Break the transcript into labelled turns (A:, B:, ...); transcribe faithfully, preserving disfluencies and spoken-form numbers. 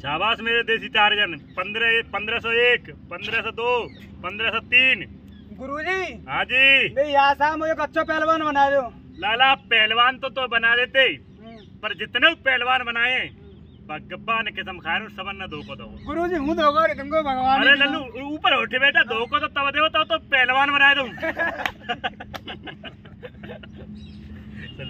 A: शाबाश मेरे देसी टार्जन। पंद्रह पंद्रह सौ एक, पंद्रह सौ दो, पंद्रह सौ तीन।
B: गुरुजी
A: हाँ जी,
B: यहाँ साहब मुझे अच्छा पहलवान बना दो।
A: लाला पहलवान तो तो बना देते, पर जितने पहलवान बनाए भगवान कसम खा रहा हूँ सबन न धोखो दो।
B: गुरुजी हूँ धोखो तुमको भगवान।
A: अरे लल्लू ऊपर उठे बेटा, धोखो तो तब दे तो, तो पहलवान बनाए दूं।